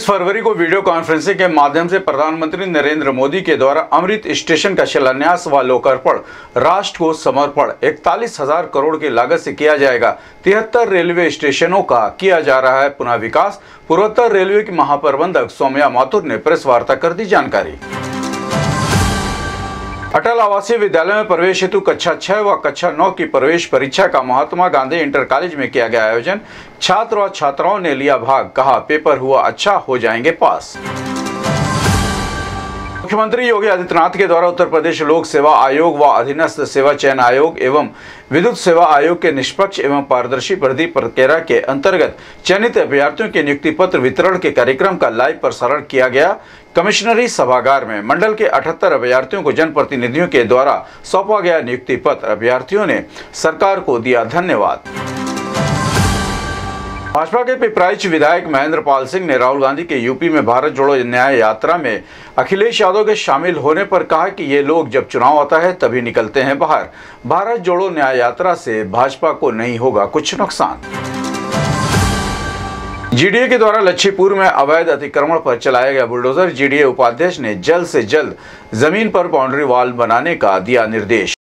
19 फरवरी को video conferencing के माध्यम से प्रधानमंत्री नरेंद्र मोदी के द्वारा अमृत स्टेशन का शिलान्यास व लोकार्पण राष्ट्र को समर्पण 41,000 करोड़ की लागत से किया जाएगा। 73 रेलवे स्टेशनों का किया जा रहा है पुनः विकास। पूर्वोत्तर रेलवे की महाप्रबंधक सौम्या माथुर ने प्रेस वार्ता कर दी जानकारी। अटल आवासीय विद्यालय में प्रवेश हेतु कक्षा 6 व कक्षा 9 की प्रवेश परीक्षा का महात्मा गांधी इंटर कॉलेज में किया गया आयोजन। छात्र व छात्राओं ने लिया भाग, कहा पेपर हुआ अच्छा, हो जाएंगे पास। मुख्यमंत्री योगी आदित्यनाथ के द्वारा उत्तर प्रदेश लोक सेवा आयोग व अधीनस्थ सेवा चयन आयोग एवं विद्युत सेवा आयोग के निष्पक्ष एवं पारदर्शी भर्ती प्रक्रिया के अंतर्गत चयनित अभ्यर्थियों के नियुक्ति पत्र वितरण के कार्यक्रम का लाइव प्रसारण किया गया। कमिश्नरी सभागार में मंडल के 78 अभ्यर्थियों को जनप्रतिनिधियों के द्वारा सौंपा गया नियुक्ति पत्र। अभ्यर्थियों ने सरकार को दिया धन्यवाद। भाजपा के पिपराइच विधायक महेंद्र पाल सिंह ने राहुल गांधी के यूपी में भारत जोड़ो न्याय यात्रा में अखिलेश यादव के शामिल होने पर कहा कि ये लोग जब चुनाव आता है तभी निकलते हैं बाहर। भारत जोड़ो न्याय यात्रा से भाजपा को नहीं होगा कुछ नुकसान। जीडीए के द्वारा लच्छीपुर में अवैध अतिक्रमण पर चलाया गया बुलडोजर। जीडीए उपाध्यक्ष ने जल्द से जल्द जमीन पर बाउंड्री वॉल बनाने का दिया निर्देश।